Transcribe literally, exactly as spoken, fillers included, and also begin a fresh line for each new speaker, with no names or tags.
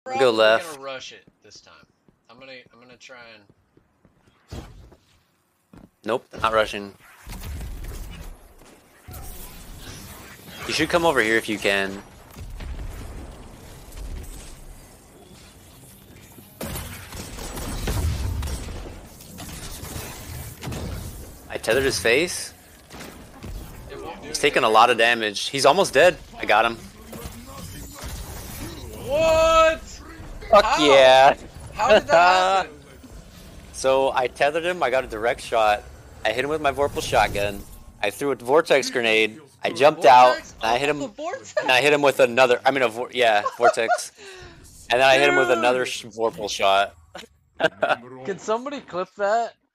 Probably
Go left.
gonna rush it this time. I'm gonna I'm gonna try and.
Nope, not rushing. You should come over here if you can. I tethered his face.
It won't do
He's taking a lot of damage. He's almost dead. I got him.
What?
Fuck
How?
yeah.
How did that happen?
So I tethered him. I got a direct shot. I hit him with my Vorpal shotgun. I threw a vortex grenade. I jumped
Vortex?
out. And I hit him.
Oh, the vortex?
And I hit him with another. I mean, a vor yeah, vortex. And then I hit him with another sh Vorpal shot.
Can somebody clip that?